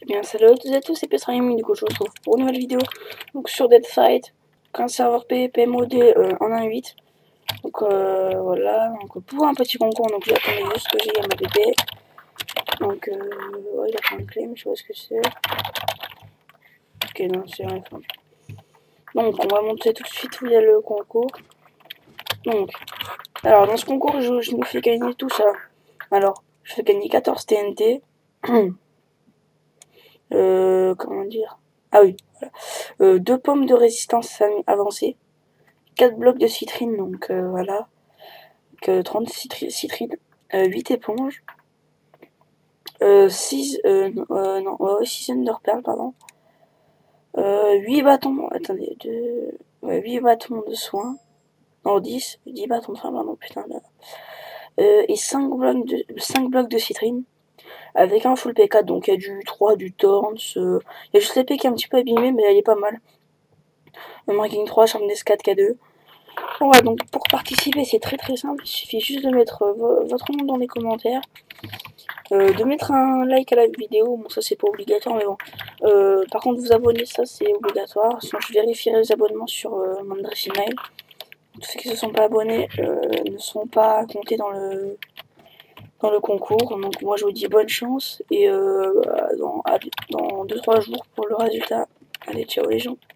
Bien, salut à toutes et à tous, c'est Petraimi, du coup je vous retrouve pour une nouvelle vidéo donc sur Dead Fight, un serveur PvP modé en 1.8. Donc voilà, donc pour un petit concours, donc j'attendais juste que j'ai ma bébé. Donc ouais, il a fait un clé, mais je sais pas ce que c'est. Ok, non, c'est rien. Donc on va monter tout de suite où il y a le concours. Donc, alors dans ce concours, je nous fais gagner tout ça. Alors, je fais gagner 14 TNT. Comment dire? Ah oui, voilà. 2 pommes de résistance avancée. 4 blocs de citrine, donc voilà. Donc, 30 citrines. 8 éponges. 6 non, ouais, 6 Enderpearl, pardon. 8 bâtons, attendez, ouais, 8 bâtons de soins. Non, 10 bâtons de soins, pardon, putain. Là. Et 5 blocs de citrine. Avec un full P4, donc il y a du 3, du Thorns. Il y a juste l'épée qui est un petit peu abîmée, mais elle est pas mal. Ranking 3, charme d'escade K2. Voilà, donc pour participer, c'est très simple. Il suffit juste de mettre votre nom dans les commentaires. De mettre un like à la vidéo. Bon, ça c'est pas obligatoire, mais bon. Par contre, vous abonner, ça c'est obligatoire. Sinon, je vérifierai les abonnements sur mon adresse email. Tous ceux qui ne se sont pas abonnés ne sont pas comptés dans le concours. Donc moi je vous dis bonne chance et dans 2-3 jours pour le résultat. Allez, ciao les gens.